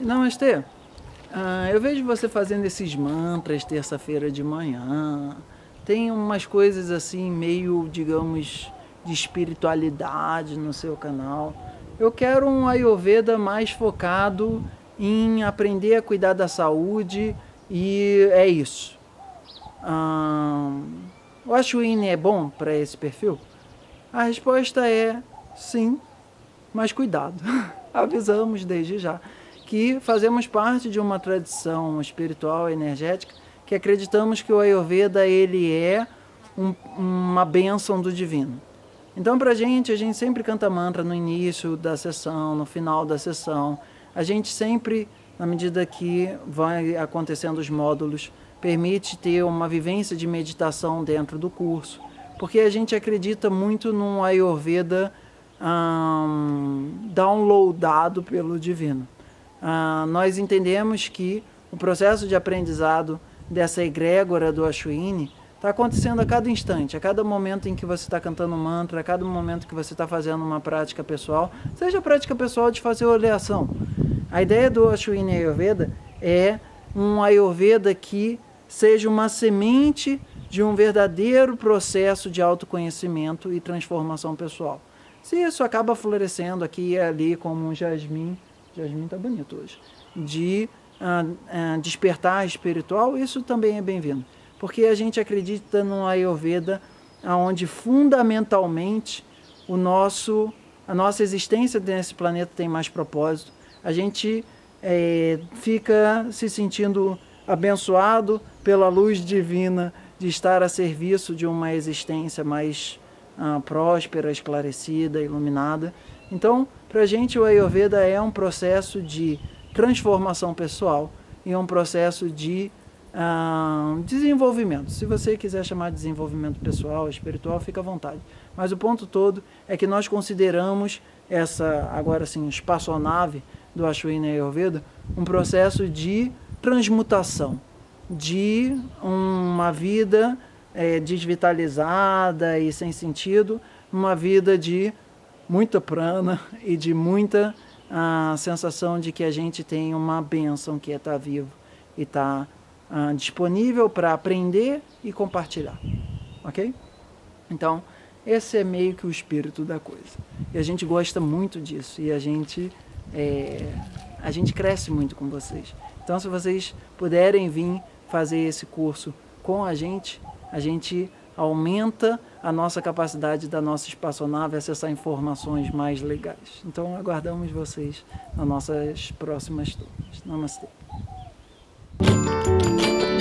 Namastê. Eu vejo você fazendo esses mantras terça-feira de manhã. Tem umas coisas assim meio, digamos, de espiritualidade no seu canal. Eu quero um Ayurveda mais focado em aprender a cuidar da saúde e é isso. O Ashwini é bom para esse perfil? A resposta é sim, mas cuidado. Avisamos desde já que fazemos parte de uma tradição espiritual e energética que acreditamos que o Ayurveda ele é uma bênção do divino. Então, a gente sempre canta mantra no início da sessão, no final da sessão. A gente sempre, na medida que vai acontecendo os módulos, permite ter uma vivência de meditação dentro do curso, porque a gente acredita muito num Ayurveda downloadado pelo divino. Nós entendemos que o processo de aprendizado dessa egrégora do Ashwini está acontecendo a cada instante, a cada momento em que você está cantando um mantra, a cada momento que você está fazendo uma prática pessoal, seja a prática pessoal de fazer oleação. A ideia do Ashwini Ayurveda é um Ayurveda que seja uma semente de um verdadeiro processo de autoconhecimento e transformação pessoal. Se isso acaba florescendo aqui e ali como um jasmim está bonito hoje, de despertar espiritual, isso também é bem-vindo. Porque a gente acredita no Ayurveda, onde fundamentalmente a nossa existência nesse planeta tem mais propósito. A gente fica se sentindo abençoado pela luz divina de estar a serviço de uma existência mais próspera, esclarecida, iluminada. Então, para a gente o Ayurveda é um processo de transformação pessoal e um processo de desenvolvimento. Se você quiser chamar de desenvolvimento pessoal, espiritual, fica à vontade. Mas o ponto todo é que nós consideramos agora sim, espaçonave do Ashwini Ayurveda, um processo de transmutação, de uma vida desvitalizada e sem sentido, uma vida de muita prana e de muita sensação de que a gente tem uma bênção que é estar vivo e estar disponível para aprender e compartilhar, ok? Então, esse é meio que o espírito da coisa. E a gente gosta muito disso e a gente cresce muito com vocês. Então, se vocês puderem vir fazer esse curso com a gente aumenta a nossa capacidade da nossa espaçonave a acessar informações mais legais. Então, aguardamos vocês nas nossas próximas turmas. Namastê.